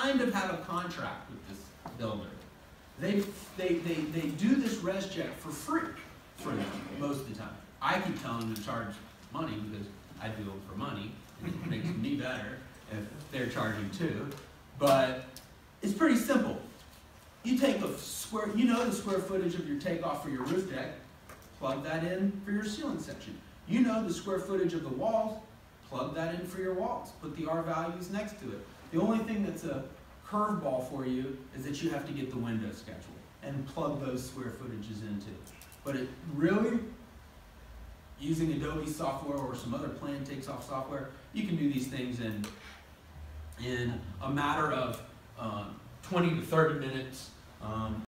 kind of have a contract with this builder. They do this res check for free for them most of the time. I keep telling them to charge money because I do it for money. It makes me better if they're charging too. But it's pretty simple. You take the square footage of your takeoff for your roof deck, plug that in for your ceiling section. You know the square footage of the walls, plug that in for your walls. Put the R values next to it. The only thing that's a curveball for you is that you have to get the window schedule and plug those square footages into. But it really, using Adobe software or some other plan takes off software, you can do these things in a matter of 20 to 30 minutes.